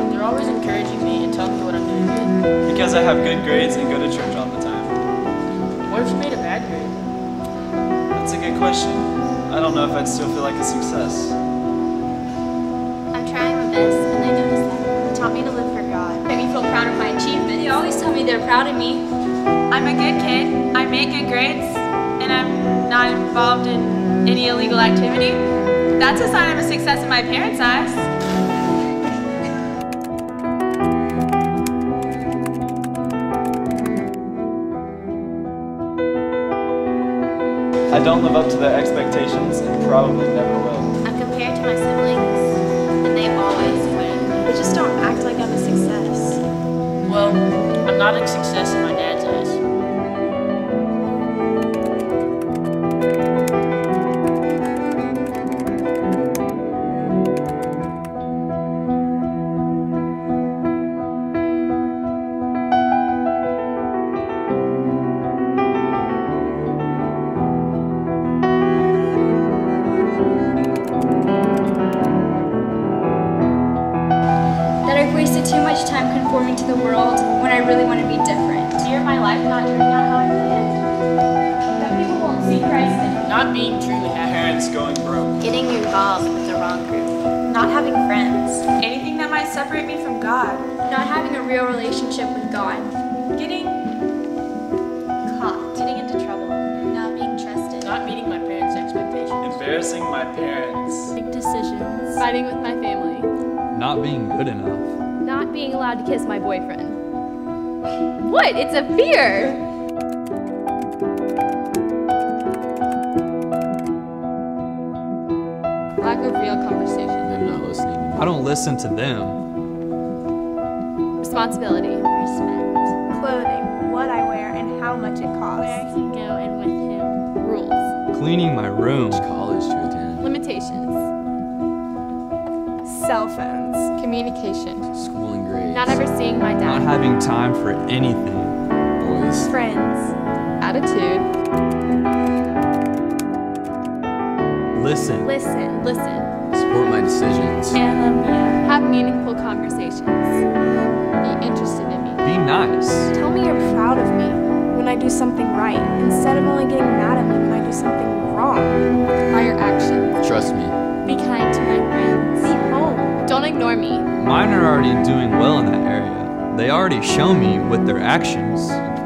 They're always encouraging me and telling me what I'm doing good. Because I have good grades and go to church all the time. What if you made a bad grade? That's a good question. I don't know if I'd still feel like a success. I'm trying my best, and they notice that. It taught me to live for God. Made me feel proud of my achievements. They always tell me they're proud of me. I'm a good kid. I make good grades, and I'm not involved in any illegal activity. That's a sign of a success in my parents' eyes. I don't live up to their expectations and probably never will. I'm compared to my siblings, and they always win. They just don't act like I'm a success. Well, I'm not a success in my dad's eyes. That I've wasted too much time conforming to the world when I really want to be different. Year of my life not turning out how I planned. That people won't see Christ in me. Not being truly happy. Parents going broke. Getting involved with the wrong group. Not having friends. Anything that might separate me from God. Not having a real relationship with God. Getting Caught. Getting into trouble. Not being trusted. Not meeting my parents' expectations. Embarrassing my parents. Big decisions. Fighting with my family. Not being good enough. Not being allowed to kiss my boyfriend. What? It's a fear! Lack of real conversation. They're not listening. I don't listen to them. Responsibility. Respect. Clothing, what I wear, and how much it costs. Where I can go and with whom. Rules. Cleaning my room. College to attend. Limitations. Cell phones. Communication. School and grades. Not ever seeing my Not dad. having time for anything. Boys. Friends. Attitude. Listen. Listen. Listen. Support my decisions. Have meaningful conversations. Be interested in me. Be nice. Tell me you're proud of me when I do something right, instead of only getting mad at me when I do something wrong. By your actions. Trust me. Be kind to my friends. Be home. Don't ignore me. Mine are already doing well in that area. They already show me with their actions.